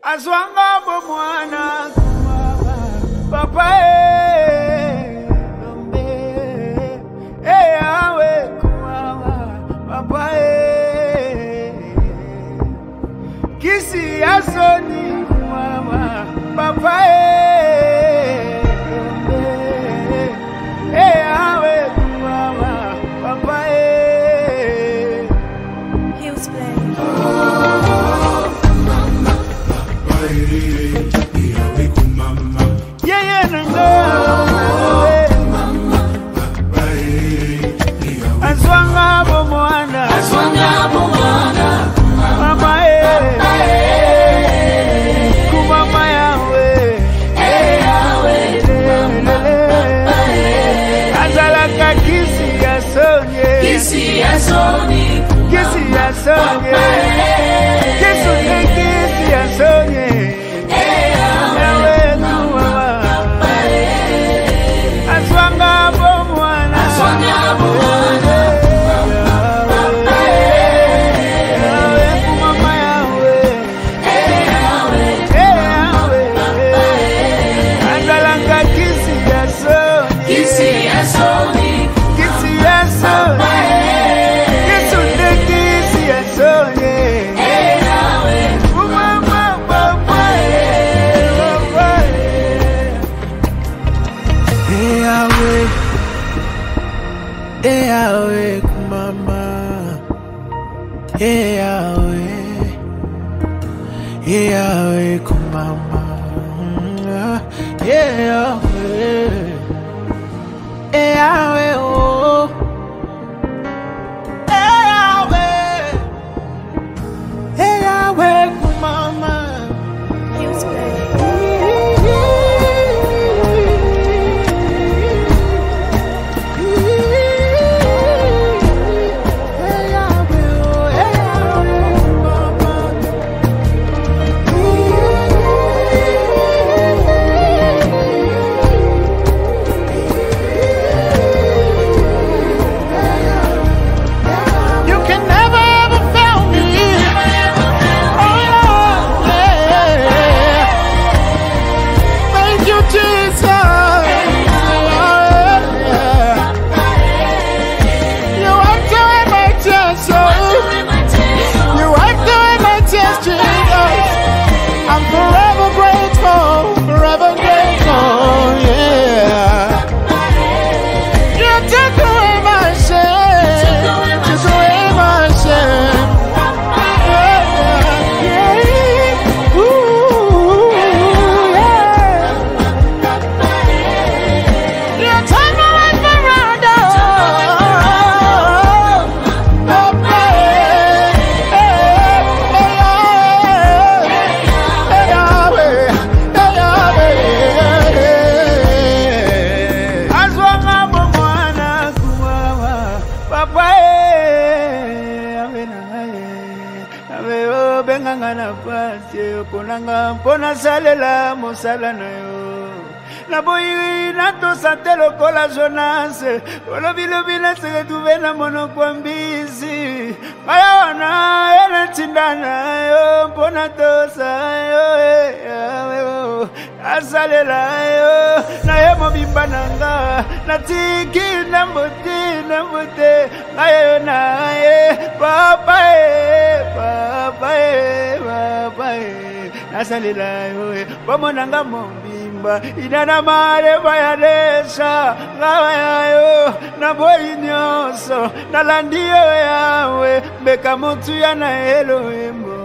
Azwanga bomwana papa Lombe awe kumama papa Kisi asoni kumama papa Lombe awe kumama papa He was playing. Pona salela mosala na yo na boyi na to satelo kola Jonas olobilobi na seke tuve na monoko mbisi maya wana ena tindana yo pona tosa yo asalela yo na ye mobimba nanga na tiki na mbote na ye na ye papa nasalela yo bamonanga mobimba inana mare bayadesha ngawa yo na boyi nyonso nalandi yo yawe mbeka motu ya na Elohim.